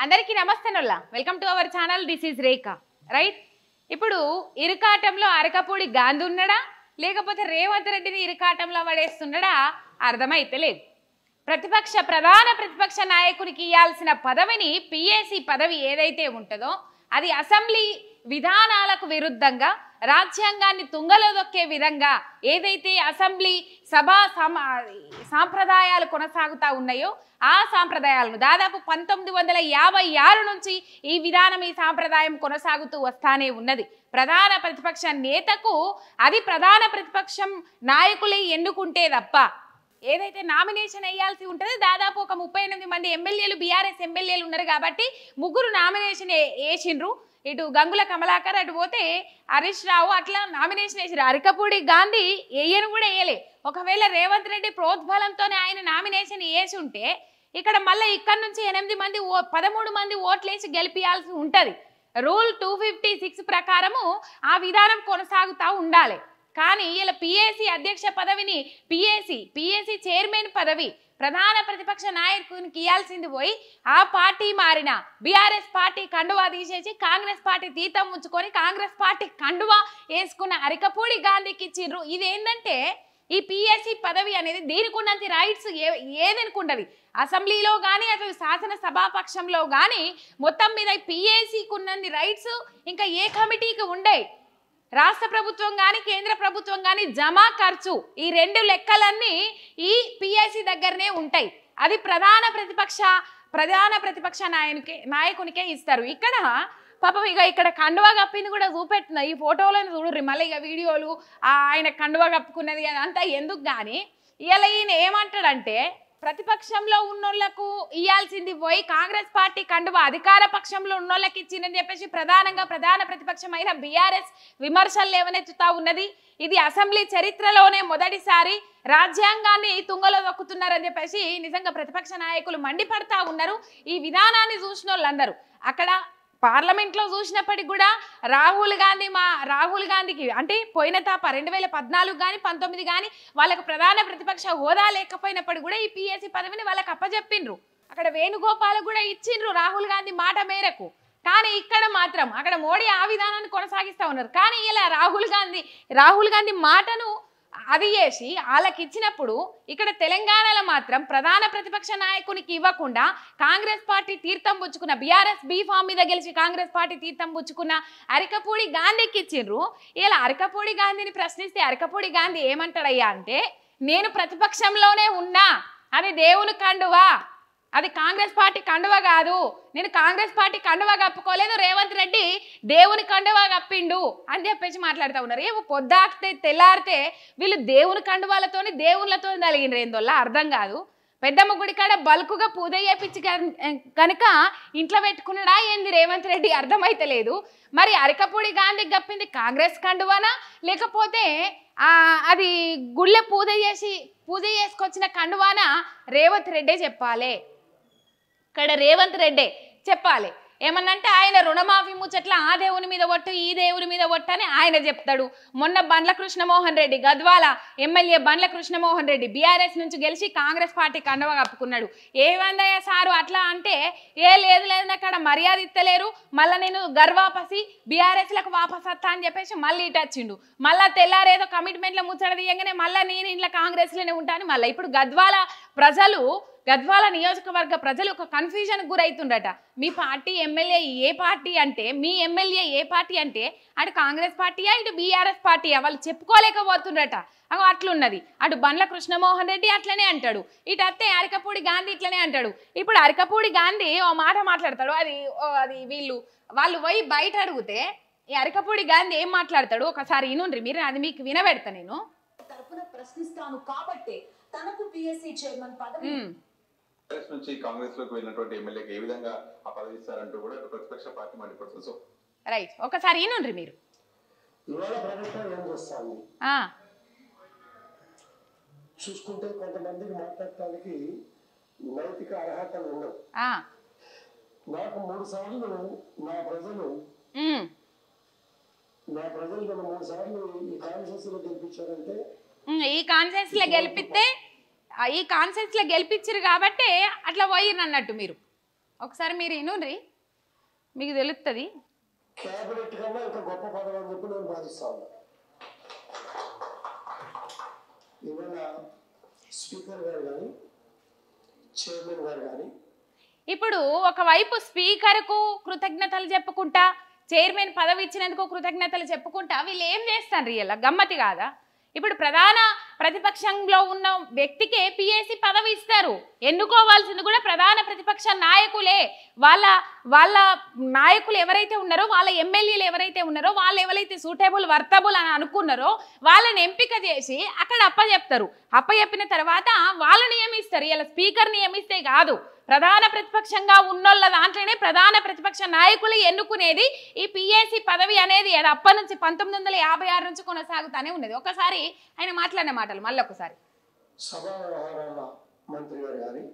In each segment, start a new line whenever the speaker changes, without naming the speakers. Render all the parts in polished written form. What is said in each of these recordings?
అందరికీ నమస్తేనొల్లా welcome to our channel this is Rekha right ఇప్పుడు ఇరుకాటంలో అరకపూడి గాంధీ ఉన్నాడా లేకపోతే రేవంత్ రెడ్డిని ఇరుకాటంలో పడేస్తున్నాడా అర్థమైతలేదు ప్రధాన ప్రతిపక్ష నాయకునికి ఇవ్వాల్సిన పదవిని పిఏసి పదవి ఏదైతే ఉంటుందో అది అసెంబ్లీ విధానాలకు విరుద్ధంగా రాజ్యాంగాన్ని తుంగలో దొక్కే విధంగా ఏదైతే అసెంబ్లీ సభా సాంప్రదాయాలు కొనసాగుతూ ఉన్నాయో ఆ సాంప్రదాయాలను దాదాపు 1956 నుంచి ఈ విధానం ఈ సాంప్రదాయం కొనసాగుతూ వస్తానే ఉన్నది ప్రధాన ప్రతిపక్ష నేతకు అది ప్రధాన ప్రతిపక్షం నాయకులే ఎన్నుకుంటే తప్ప ఏదైతే నామినేషన్ వేయాల్సి ఉంటుంది దాదాపు ఒక 38 మంది ఎమ్మెల్యేలు బీఆర్ఎస్ ఎమ్మెల్యేలు ఉన్నారు కాబట్టి ముగ్గురు నామినేషన్ వేసిండ్రు ఇటు గంగుల కమలాకర్ అటు పోతే హరీష్ రావు అట్లా నామినేషన్ వేసారు అరకపూడి గాంధీ వేయను కూడా వేయలే ఒకవేళ రేవంత్ రెడ్డి ప్రోద్బలంతోనే ఆయన నామినేషన్ వేసి ఉంటే ఇక్కడ మళ్ళీ ఇక్కడ నుంచి 13 మంది ఓట్లేసి గెలిపియాల్సి ఉంటుంది రూల్ 256 ప్రకారము ఆ విధానం కొనసాగుతూ ఉండాలి కానీ ఇలా పిఏసి అధ్యక్ష పదవిని పిఏసి చైర్మన్ పదవి ప్రధాన ప్రతిపక్ష నాయకునికి ఇవ్వాల్సింది పోయి ఆ పార్టీ మారిన బీఆర్ఎస్ పార్టీ కండువా తీసేసి కాంగ్రెస్ పార్టీ తీర్థం ఉంచుకొని కాంగ్రెస్ పార్టీ కండువా వేసుకున్న అరకపూడి గాంధీకి ఇచ్చిండ్రు ఇదేంటంటే ఈ పిఎస్సి పదవి అనేది దీనికి ఉన్నంత రైట్స్ ఏదనుకుంటుంది అసెంబ్లీలో కానీ అటు శాసనసభాపక్షంలో కానీ మొత్తం మీద పిఎస్సికి ఉన్నన్ని రైట్స్ ఇంకా ఏ కమిటీకి ఉండే రాష్ట్ర ప్రభుత్వం కానీ కేంద్ర ప్రభుత్వం కానీ జమా ఖర్చు ఈ రెండు లెక్కలన్నీ ఈ పిఎస్సి దగ్గరనే ఉంటాయి అది ప్రధాన ప్రతిపక్ష నాయకునికే ఇస్తారు ఇక్కడ పాపం ఇక్కడ కండువా కప్పింది కూడా చూపెట్టిన ఈ ఫోటోలను చూడరు మళ్ళీ ఇక వీడియోలు ఆయన కండువా కప్పుకున్నది అదంతా ఎందుకు కానీ ఇలా ఈయన ఏమంటాడంటే ప్రతిపక్షంలో ఉన్నోళ్లకు ఇవ్వాల్సింది పోయి కాంగ్రెస్ పార్టీ కండువా అధికార పక్షంలో ఉన్నోళ్ళకి ఇచ్చిందని చెప్పేసి ప్రధాన ప్రతిపక్షమైన బీఆర్ఎస్ విమర్శలు లేవనెత్తుతా ఉన్నది ఇది అసెంబ్లీ చరిత్రలోనే మొదటిసారి రాజ్యాంగాన్ని తుంగలో దొక్కుతున్నారని చెప్పేసి నిజంగా ప్రతిపక్ష నాయకులు మండిపడతా ఉన్నారు ఈ విధానాన్ని చూసిన వాళ్ళందరూ అక్కడ పార్లమెంట్లో చూసినప్పటికి కూడా రాహుల్ గాంధీకి అంటే పోయిన తాప 2014 కానీ 19 కానీ వాళ్ళకు ప్రధాన ప్రతిపక్ష హోదా లేకపోయినప్పటికీ కూడా ఈ పిఎస్సి పదవిని వాళ్ళకి అప్పచెప్పిండ్రు అక్కడ వేణుగోపాల్ కూడా ఇచ్చిండ్రు రాహుల్ గాంధీ మాట మేరకు కానీ ఇక్కడ మాత్రం అక్కడ మోడీ ఆ విధానాన్ని కొనసాగిస్తూ ఉన్నారు కానీ ఇలా రాహుల్ గాంధీ మాటను అది చేసి వాళ్ళకి ఇచ్చినప్పుడు ఇక్కడ తెలంగాణలో మాత్రం ప్రధాన ప్రతిపక్ష నాయకునికి ఇవ్వకుండా కాంగ్రెస్ పార్టీ తీర్థం పుచ్చుకున్న బీఆర్ఎస్ బీ ఫామ్ మీద గెలిచి కాంగ్రెస్ పార్టీ తీర్థం పుచ్చుకున్న అరకపూడి గాంధీకి ఇచ్చిండ్రు ఇలా అరకపూడి గాంధీని ప్రశ్నిస్తే అరకపూడి గాంధీ ఏమంటాడయ్యా అంటే నేను ప్రతిపక్షంలోనే ఉన్నా అది దేవుని కండువా అది కాంగ్రెస్ పార్టీ కండువా కాదు నేను కాంగ్రెస్ పార్టీ కండువా కప్పుకోలేదు రేవంత్ రెడ్డి దేవుని కండువా కప్పిండు అని చెప్పేసి మాట్లాడుతూ ఉన్నారు ఏమో పొద్దాకితే తెల్లారితే వీళ్ళు దేవుని కండువాలతోని దేవుళ్ళతో నలిగిన ఏందోళ్ళ అర్థం కాదు పెద్దమ్మ గుడి కాడ బల్కుగా పూజ చేపించి కనుక ఇంట్లో పెట్టుకున్నాడా ఏంది రేవంత్ రెడ్డి అర్థమైతలేదు మరి అరకపూడి గాంధీకి కప్పింది కాంగ్రెస్ కండువానా లేకపోతే అది గుళ్ళె పూజ చేసుకొచ్చిన కండువానా రేవంత్ రెడ్డే చెప్పాలి ఇక్కడ రేవంత్ రెడ్డే చెప్పాలి ఏమన్నంటే ఆయన రుణమాఫీ ముచ్చట్ల ఆ దేవుని మీద ఒట్టు ఈ దేవుని మీద ఒట్టు అని ఆయన చెప్తాడు మొన్న బండ్ల కృష్ణమోహన్ రెడ్డి గద్వాల ఎమ్మెల్యే బండ్ల కృష్ణమోహన్ రెడ్డి బీఆర్ఎస్ నుంచి గెలిచి కాంగ్రెస్ పార్టీ కండువా కప్పుకున్నాడు ఏమందయ్య సారు అట్లా అంటే లేదు అక్కడ మర్యాద ఇస్తలేరు మళ్ళీ నేను గర్వాపసి బీఆర్ఎస్లకు వాపస్ వస్తా అని చెప్పేసి మళ్ళీ ఇటు వచ్చిండు మళ్ళీ తెల్లారేదో కమిట్మెంట్లో ముచ్చట తీయంగానే మళ్ళీ నేను ఇంట్లో కాంగ్రెస్లోనే ఉంటాను మళ్ళీ ఇప్పుడు గద్వాల నియోజకవర్గ ప్రజలు ఒక కన్ఫ్యూజన్ గురైతుండట మీ పార్టీ ఎమ్మెల్యే ఏ పార్టీ అంటే మీ ఎమ్మెల్యే ఏ పార్టీ అంటే అటు కాంగ్రెస్ పార్టీయా ఇటు బీఆర్ఎస్ పార్టీయా వాళ్ళు చెప్పుకోలేకపోతుండట అట్లున్నది అటు బండ్ల కృష్ణమోహన్ రెడ్డి అట్లనే అంటాడు ఇటు అత్తే అరకపూడి గాంధీ ఇట్లనే అంటాడు ఇప్పుడు అరకపూడి గాంధీ ఓ మాట మాట్లాడతాడు అది వాళ్ళు పోయి బయట అడిగితే ఈ అరకపూడి గాంధీ ఏం మాట్లాడతాడు ఒకసారి వినుండ్రి మీరు అది మీకు వినబెడతా నేను
తరపున ప్రశ్నిస్తాను కాబట్టి తనకు పిఎస్సి చైర్మన్ పదవి
నుంచి కాంగ్రెస్ లోకి వెళ్ళినటువంటి ఎమ్మెల్యేకి ఏ విధంగా ఆ పదవి ఇస్తారంటూ కూడా ప్రతిపక్ష పార్టీ మండిపడుతుంది సో
రైట్ ఒకసారి వినుండ్రి మీరు
ఇవాళ ప్రభుత్వం ఏం చేస్తాంది చూసుకుంటే కొంతమందికి మాట్లాడటానికి నైతిక అర్హతలు ఉండవు నాకు 3 సార్లు నా ప్రజలు నన్ను 3 సార్లు ఈ కాన్ఫరెన్స్ లో గెలిపించారంటే
ఈ కాన్ఫరెన్స్ లో గెలిపించారు కాబట్టి అట్లా పోయిర్రు అన్నట్టు మీరు ఒకసారి మీరు ఇనుండ్రి, మీకు తెలుస్తుంది.
క్యాబినెట్ కన్నా ఇంకా గొప్ప పదవి అని చెప్పి నేను భావిస్తా ఉన్నా. ఇవాళ స్పీకర్ గారు కానీ చైర్మన్ గారు కానీ
ఇప్పుడు ఒకవైపు స్పీకర్కు కృతజ్ఞతలు చెప్పుకుంటా, చైర్మన్ పదవి ఇచ్చినందుకు కృతజ్ఞతలు చెప్పుకుంటా వీళ్ళు ఏం చేస్తారు? రియల్ గమ్మతి కాదా? ఇప్పుడు ప్రధాన ప్రతిపక్షంలో ఉన్న వ్యక్తికే పిఎస్సి పదవి ఇస్తారు. ఎన్నుకోవాల్సింది కూడా ప్రధాన ప్రతిపక్ష నాయకులే. వాళ్ళ నాయకులు ఎవరైతే ఉన్నారో, వాళ్ళ ఎమ్మెల్యేలు ఎవరైతే ఉన్నారో, వాళ్ళు ఎవరైతే సూటబుల్ వర్తబుల్ అని అనుకున్నారో వాళ్ళని ఎంపిక చేసి అక్కడ అప్పచెప్తారు. అప్పచెప్పిన తర్వాత వాళ్ళు నియమిస్తారు. ఇలా స్పీకర్ నియమిస్తే కాదు, ప్రధాన ప్రతిపక్షంగా ఉన్నోళ్ళ దాంట్లోనే ప్రధాన ప్రతిపక్ష నాయకులు ఎన్నుకునేది ఈ పిఎస్సి పదవి అనేది. అది అప్పటి నుంచి 1956 నుంచి కొనసాగుతానే ఉన్నది. ఒకసారి ఆయన మాట్లాడిన మాటలు మళ్ళీ ఒకసారి.
సభా వ్యవహారాల మంత్రి గారు కానీ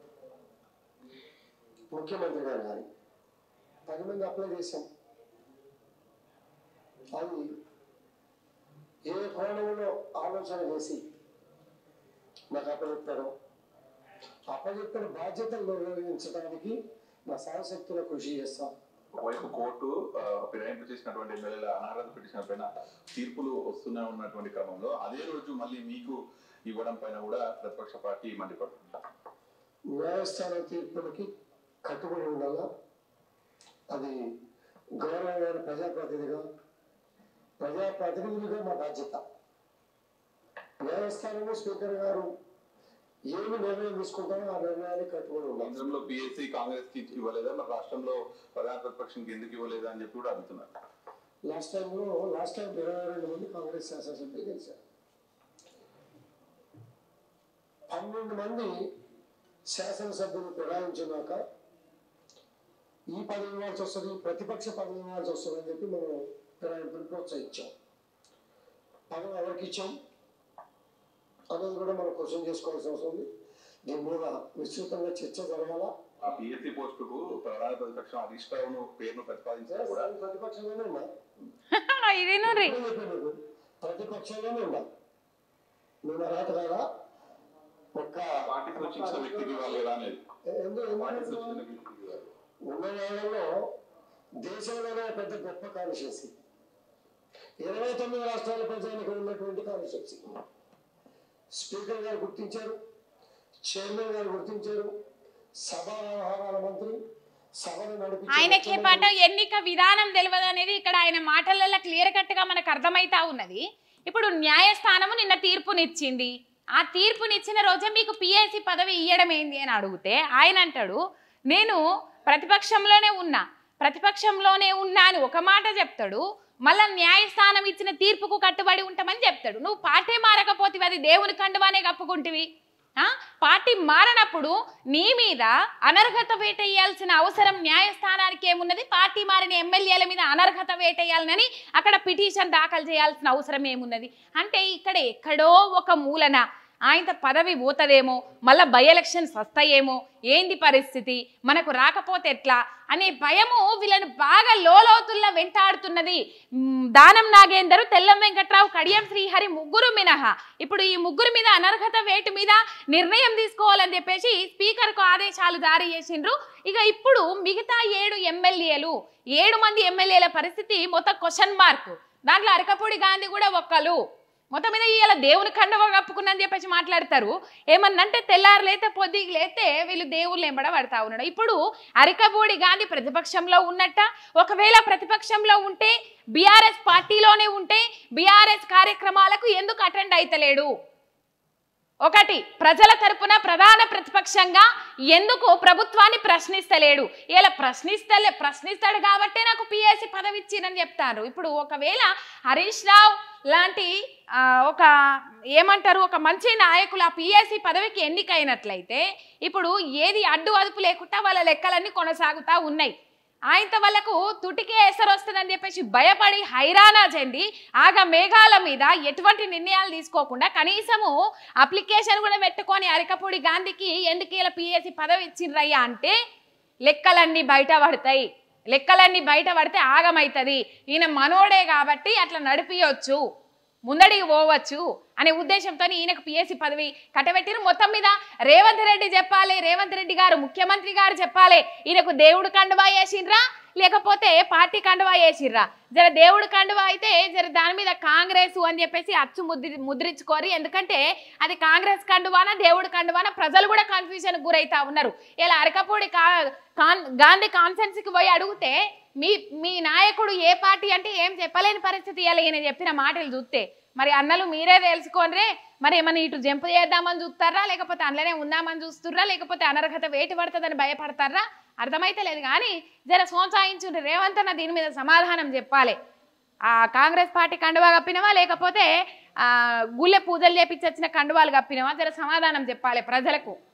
ముఖ్యమంత్రి గారు కానీ 10 మంది అప్లై చేశాం. అది ఏ కోణంలో ఆలోచన చేసి నాకు అప్పచెప్పారో అప్పచెప్పిన బాధ్యతలు నిర్వహించడానికి నా శాయశక్తుల కృషి చేస్తాను.
ఒకవైపు కోర్టు ఫిరాయింపు చేసినటువంటి ఎమ్మెల్యేల అనర్హత పిటిషన్ పైన తీర్పులు వస్తూనే ఉన్నటువంటి క్రమంలో అదే రోజు మళ్ళీ మీకు ఇవ్వడం పైన కూడా ప్రతిపక్ష పార్టీ మండిపడుతుంది.
న్యాయస్థానం తీర్పులకి కట్టుబడి ఉండాలా. అది గౌరవమైన ప్రజాప్రతినిధులుగా మా బాధ్యత. న్యాయస్థానంలో స్పీకర్ గారు ఏమి నిర్ణయం తీసుకుంటారో ఆ నిర్ణయాన్ని కట్టుబడి ఉండాలి.
కేంద్రంలో పిఎస్సి కాంగ్రెస్ కి ఇవ్వలేదా, మరి రాష్ట్రంలో ప్రధాన ప్రతిపక్షంకి ఎందుకు ఇవ్వలేదా అని చెప్పి కూడా అడుగుతున్నారు.
లాస్ట్ టైం 22 మంది కాంగ్రెస్ శాసనసభ్యులు గెలిచారు. 12 మంది శాసనసభ్యులు ఫిరాయించినాక ఈ పదవి ఇవ్వాల్సి వస్తుంది, ప్రతిపక్ష పదవి ఇవ్వాల్సి వస్తుంది అని చెప్పి మనం ఫిరాయింపుని ప్రోత్సహించాం. పదవి ఎవరికి ఇచ్చాం అనేది కూడా మనం క్వశ్చన్ చేసుకోవాల్సిన అవసరం ఉంది. దీని మీద విస్తృతంగా చర్చ జరగాల.
ఆ పిఎస్సి పోస్టుకు ప్రధాన ప్రతిపక్షం హరీష్ రావును పేరును ప్రతిపాదించారు కూడా.
ప్రతిపక్షంలోనే ఉన్నా, ప్రతిపక్షంలోనే ఉన్నా. నేను అర్హత కదా ఒక్క
పార్టీకి వచ్చిన వ్యక్తికి ఇవ్వాలి కదా అనేది.
ఉన్న వాళ్ళలో దేశంలోనే పెద్ద గొప్ప కాన్స్టిట్యూన్సీ, 29 రాష్ట్రాల ప్రజానికి ఉన్నటువంటి కాన్స్టిట్యూన్సీ. స్పీకర్ గారు గుర్తించారు, చైర్మన్ గారు గుర్తించారు, సభా వ్యవహారాల మంత్రి సభను నడిపి
ఆయనకే పాట ఎన్నిక విధానం తెలియదు అనేది ఇక్కడ ఆయన మాటలలో క్లియర్ కట్ గా మనకు అర్థమైతా ఉన్నది. ఇప్పుడు న్యాయస్థానము నిన్న తీర్పునిచ్చింది. ఆ తీర్పునిచ్చిన రోజే మీకు పిఎస్సి పదవి ఇవ్వడం ఏంది అని అడిగితే ఆయన అంటాడు, నేను ప్రతిపక్షంలోనే ఉన్నా అని ఒక మాట చెప్తాడు. మళ్ళా న్యాయస్థానం ఇచ్చిన తీర్పుకు కట్టుబడి ఉంటామని చెప్తాడు. నువ్వు పార్టీ మారకపోతే అది దేవుని కండువానే కప్పుకుంటివి. పార్టీ మారనప్పుడు నీ మీద అనర్హత వేటేయాల్సిన అవసరం న్యాయస్థానానికి ఏమున్నది? పార్టీ మారిన ఎమ్మెల్యేల మీద అనర్హత వేటేయాలని అక్కడ పిటిషన్ దాఖలు చేయాల్సిన అవసరం ఏమున్నది? అంటే ఇక్కడ ఎక్కడో ఒక మూలన ఆయన పదవి పోతుందేమో, మళ్ళీ బై ఎలక్షన్స్ వస్తాయేమో, ఏంది పరిస్థితి, మనకు రాకపోతే ఎట్లా అనే భయము వీళ్ళని బాగా లోతుల్లో వెంటాడుతున్నది. దానం నాగేందర్, తెల్లం వెంకట్రావు, కడియం శ్రీహరి ముగ్గురు మినహా ఇప్పుడు ఈ ముగ్గురు మీద అనర్హత వేటు మీద నిర్ణయం తీసుకోవాలని చెప్పేసి స్పీకర్కు ఆదేశాలు జారీ చేసిండ్రు. ఇక ఇప్పుడు మిగతా 7 మంది ఎమ్మెల్యేల పరిస్థితి మొత్తం క్వశ్చన్ మార్క్. దాంట్లో అరకపూడి గాంధీ కూడా ఒక్కరు. మొత్తం మీద ఇలా దేవుని కండవ కప్పుకున్నని చెప్పేసి మాట్లాడతారు. ఏమన్నంటే తెల్లారు లేతే పొద్దుకి లేతే వీళ్ళు దేవుళ్ళు ఎంబడ పడతా ఉన్నాడు. ఇప్పుడు అరకపూడి గాంధీ ప్రతిపక్షంలో ఉన్నట్ట, ఒకవేళ ప్రతిపక్షంలో ఉంటే బీఆర్ఎస్ పార్టీలోనే ఉంటే బీఆర్ఎస్ కార్యక్రమాలకు ఎందుకు అటెండ్ అయితలేడు? ఒకటి, ప్రజల తరపున ప్రధాన ప్రతిపక్షంగా ఎందుకు ప్రభుత్వాన్ని ప్రశ్నిస్తలేడు? ఇలా ప్రశ్నిస్తాడు కాబట్టే నాకు పిఎస్సి పదవి ఇచ్చినని చెప్తారు. ఇప్పుడు ఒకవేళ హరీష్ రావు లాంటి ఒక మంచి నాయకులు ఆ పిఎస్సి పదవికి ఎన్నికైనట్లయితే ఇప్పుడు ఏది అడ్డు అదుపు లేకుండా వాళ్ళ లెక్కలన్నీ కొనసాగుతూ ఉన్నాయి. ఆయనతో వాళ్ళకు తుటికే ఎసరు వస్తుందని చెప్పేసి భయపడి హైరానా చెంది ఆగా మేఘాల మీద ఎటువంటి నిర్ణయాలు తీసుకోకుండా కనీసము అప్లికేషన్ కూడా పెట్టుకొని అరకపూడి గాంధీకి ఎందుకు ఇలా పిఎస్సి పదవి ఇచ్చిండ్రయ్యా అంటే లెక్కలన్నీ బయట పడితే ఆగమవుతుంది, ఈయన మనోడే కాబట్టి అట్లా నడిపియొచ్చు ముందడికి పోవచ్చు అనే ఉద్దేశంతో ఈయనకు పిఎస్సి పదవి కట్టబెట్టిరు. మొత్తం మీద రేవంత్ రెడ్డి చెప్పాలి, రేవంత్ రెడ్డి గారు ముఖ్యమంత్రి గారు చెప్పాలి, ఈయనకు దేవుడు కండువా వేసిండ్రా లేకపోతే పార్టీ కండువా వేసిర్రా. జర దేవుడు కండువా అయితే జర దాని మీద కాంగ్రెస్ అని చెప్పేసి అచ్చు ముద్రించుకోరు. ఎందుకంటే అది కాంగ్రెస్ కండువానా దేవుడు కండువానా ప్రజలు కూడా కన్ఫ్యూజన్ గురైతా ఉన్నారు. ఇలా అరకపూడి గాంధీ కాన్ఫరెన్స్కి పోయి అడిగితే మీ నాయకుడు ఏ పార్టీ అంటే ఏం చెప్పలేని పరిస్థితి. ఇలా ఈయన చెప్పిన మాటలు చూస్తే మరి అన్నలు మీరే తెలుసుకోనరే, మరి ఏమన్నా ఇటు జంప్ చేద్దామని చూస్తారా లేకపోతే అందులోనే ఉందామని చూస్తుర్రా లేకపోతే అనర్హత వేటు పడుతుందని భయపడతారా అర్థమైతే లేదు. కానీ జర సోంసాయించుంటే రేవంత్ అన్న దీని మీద సమాధానం చెప్పాలి. కాంగ్రెస్ పార్టీ కండువా కప్పినవా లేకపోతే గుళ్ళె పూజలు చేపించి వచ్చిన కండువాలు కప్పినవా, జర సమాధానం చెప్పాలి ప్రజలకు.